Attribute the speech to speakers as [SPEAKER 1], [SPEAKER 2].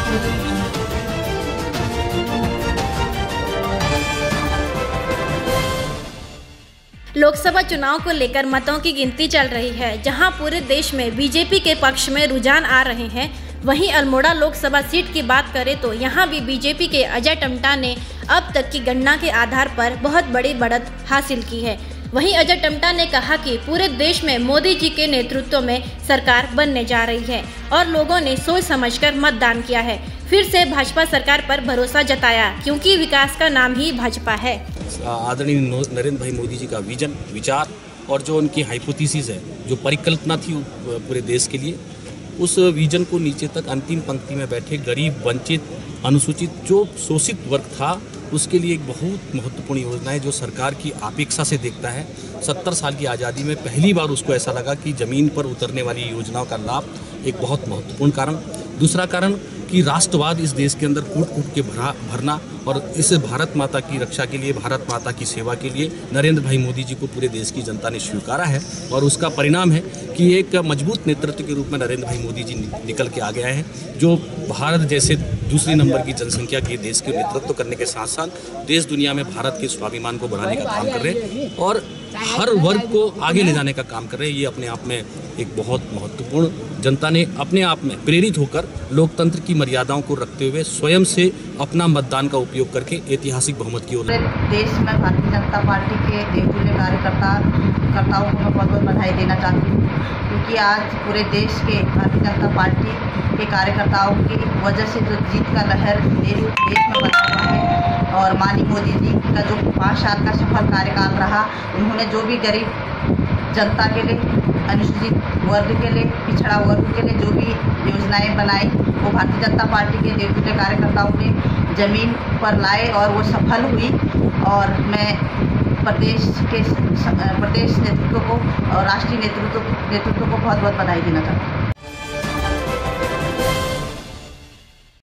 [SPEAKER 1] लोकसभा चुनाव को लेकर मतों की गिनती चल रही है। जहां पूरे देश में बीजेपी के पक्ष में रुझान आ रहे हैं, वहीं अल्मोड़ा लोकसभा सीट की बात करें तो यहां भी बीजेपी के अजय टम्टा ने अब तक की गणना के आधार पर बहुत बड़ी बढ़त हासिल की है। वहीं अजय टम्टा ने कहा कि पूरे देश में मोदी जी के नेतृत्व में सरकार बनने जा रही है और लोगों ने सोच समझकर मतदान किया है। फिर से भाजपा सरकार पर भरोसा जताया, क्योंकि विकास का नाम ही भाजपा है।
[SPEAKER 2] आदरणीय नरेंद्र भाई मोदी जी का विजन, विचार और जो उनकी हाइपोथेसिस है, जो परिकल्पना थी पूरे देश के लिए, उस विजन को नीचे तक अंतिम पंक्ति में बैठे गरीब, वंचित, अनुसूचित, जो शोषित वर्ग था, उसके लिए एक बहुत महत्वपूर्ण योजना है जो सरकार की अपेक्षा से देखता है। 70 साल की आज़ादी में पहली बार उसको ऐसा लगा कि ज़मीन पर उतरने वाली योजनाओं का लाभ एक बहुत महत्वपूर्ण कारण। दूसरा कारण कि राष्ट्रवाद इस देश के अंदर कूट कूट के भरना और इस भारत माता की रक्षा के लिए, भारत माता की सेवा के लिए नरेंद्र भाई मोदी जी को पूरे देश की जनता ने स्वीकारा है। और उसका परिणाम है कि एक मजबूत नेतृत्व के रूप में नरेंद्र भाई मोदी जी निकल के आ गया है, जो भारत जैसे दूसरी नंबर की जनसंख्या के देश के नेतृत्व करने के साथ साथ देश दुनिया में भारत के स्वाभिमान को बढ़ाने का काम कर रहे हैं और हर वर्ग को आगे ले जाने का काम कर रहे हैं। ये अपने आप में एक बहुत महत्वपूर्ण, जनता ने अपने आप में प्रेरित होकर लोकतंत्र की मर्यादाओं को रखते हुए स्वयं से अपना मतदान का उपयोग करके ऐतिहासिक बहुमत की ओर।
[SPEAKER 3] देश में भारतीय जनता पार्टी के देवतुल्य कार्यकर्ताओं को मैं बहुत बहुत बधाई देना चाहती हूँ, क्योंकि आज पूरे देश के भारतीय जनता पार्टी के कार्यकर्ताओं की वजह से जो जीत का लहर देश में बना हुआ है और माननीय मोदी जी का जो 5 साल का सफल कार्यकाल रहा, उन्होंने जो भी गरीब जनता के लिए, अनुसूचित वर्ग के लिए, पिछड़ा वर्ग के लिए जो भी योजनाएं बनाई, वो भारतीय जनता पार्टी के देवतुल्य कार्यकर्ताओं ने जमीन पर लाए और वो सफल हुई। और मैं प्रदेश नेतृत्व को और राष्ट्रीय नेतृत्व को बहुत बहुत बधाई देना चाहती हूँ।